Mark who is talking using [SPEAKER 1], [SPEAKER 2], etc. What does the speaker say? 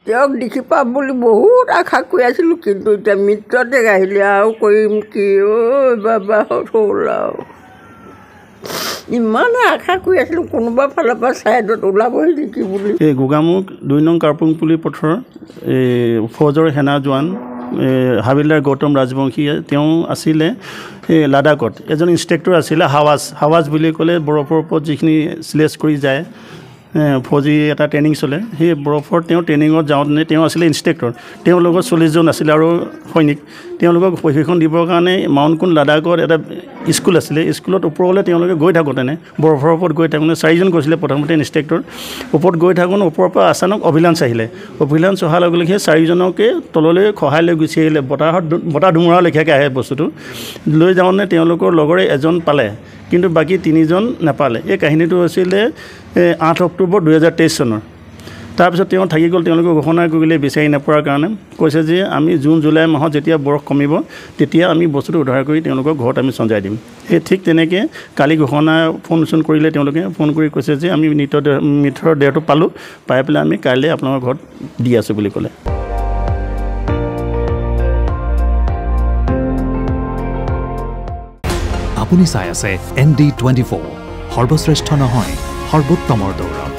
[SPEAKER 1] তেওঁক দেখি পাম বুলি বহুত আশা কৰি আছিলোঁ, কিন্তু এতিয়া মৃত্যুতে আহিলে আৰু কৰিম কি বাবা হ'ল আৰু ইমান আশা কৰি আছিলোঁ কোনোবা ফালৰ পৰা ছাইডত ওলাবহি নেকি বুলি।
[SPEAKER 2] এই গোগামুখ 2 নং কাৰ্পুংপুলি পথৰ ফৌজৰ সেনা জোৱান হাবিলদাৰ গৌতম ৰাজবংশী তেওঁ আছিলে লাডাখত এজন ইনষ্ট্ৰাক্টৰ আছিলে হাৱাজ বুলি ক'লে বৰফৰ ওপৰত যিখিনি শ্লেছ কৰি যায় ফৌজি এটা ট্ৰেইনিং চলে সেই বৰফৰ তেওঁ ট্ৰেইনিঙত যাওঁতে তেওঁ আছিলে ইনষ্ট্ৰাক্টৰ তেওঁৰ লগত 40জন আছিলে আৰু সৈনিক তেওঁলোকক প্ৰশিক্ষণ দিবৰ কাৰণে মাউণ্ট কুন লাডাখত এটা স্কুল আছিলে স্কুলত ওপৰলৈ তেওঁলোকে গৈ থাকোঁতেনে বৰফৰ ওপৰত গৈ থাকোঁতে 4জন গৈছিলে প্ৰথমতে ইনষ্ট্ৰাক্টৰ ওপৰত গৈ থাকোঁতে ওপৰৰ পৰা আচানক অভিলাঞ্চ আহিলে অভিলাঞ্চ অহাৰ লগে লগে 4জনকে তললৈ খহাই লৈ গুচি আহিলে বতাহ ধুমুহাৰ লেখীয়াকৈ আহে বস্তুটো লৈ যাওঁতে তেওঁলোকৰ লগৰে এজন পালে কিন্তু বাকী 3জন নাপালে। এই কাহিনীটো হৈছিলে 8 অক্টোবৰ 2023 চনৰ। তাৰপিছত তেওঁ থাকি গ'ল তেওঁলোকে ঘোষণা কৰিলে বিচাৰি নোপোৱাৰ কাৰণে কৈছে যে আমি জুন জুলাই মাহত যেতিয়া বৰফ কমিব তেতিয়া আমি বস্তুটো উদ্ধাৰ কৰি তেওঁলোকৰ ঘৰত আমি চঞ্জাই দিম। সেই ঠিক তেনেকৈ কালি ঘোষণা ফোন কৰিলে তেওঁলোকে ফোন কৰি কৈছে যে আমি মৃতৰ দেহটো পালোঁ পাই পেলাই আমি কাইলৈ আপোনালোকৰ ঘৰত দি আছোঁ বুলি ক'লে।
[SPEAKER 3] আপুনি চাই আছে ND24 সৰ্বশ্ৰেষ্ঠ নহয় সৰ্বোত্তমৰ দৌৰ।